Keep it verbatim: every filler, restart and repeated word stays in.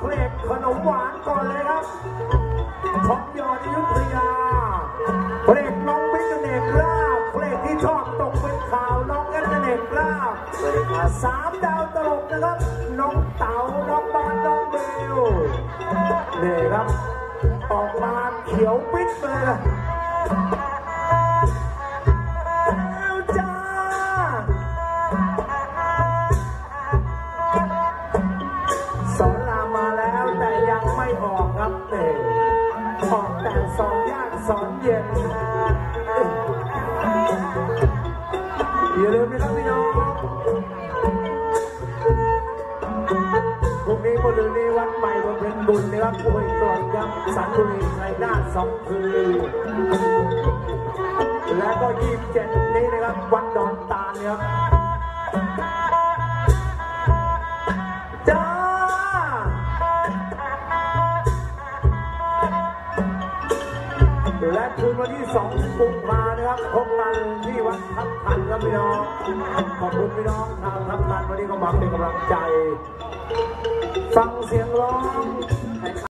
เพลงขนมหวานก่อนเลยครับทองหยอดอยุธยาเพลงน้องบิ๊กเนกลาบเพลงที่ชอบตกเป็นข่าวน้องแอนเนกลาบสามดาวตลกนะครับน้องเต๋าน้องบานน้องเบลนี่ครับออกมาเขียวปิ๊ดเลยนะสอนรามมาแล้วแต่ยังไม่ออกครับเด็กออกแต่สอนยากสอนเย็นอย่าลืมนะครับพี่น้องพรุ่งนี้บริเวณวัดใหม่บำเพ็ญบุญนะครับผู้ให้ตรวจยังสันตุรีชัยนาทสองคืนและก็ยี่สิบเจ็ดนี้นะครับวัดดอนตาลนะครับและคืนวันที่สองกุมภาพันธ์นะครับพบกันที่วัดทับทันครับพี่น้องขอบคุณพี่น้องชาวทับทันวันนี้ก็มาเป็นกำลังใจฟังเสียงร้อง